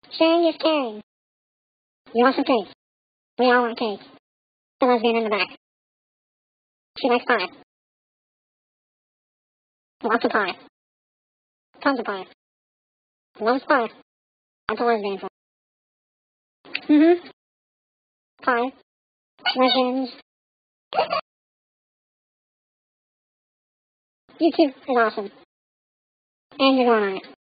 Sharing is caring. You want some cake? We all want cake. The lesbian in the back. She likes pie. Lots of pie. Tons of pie. Loves pie. That's a lesbian for. Mm-hmm. Pie. Lesbians. YouTube is awesome. And you're going on it.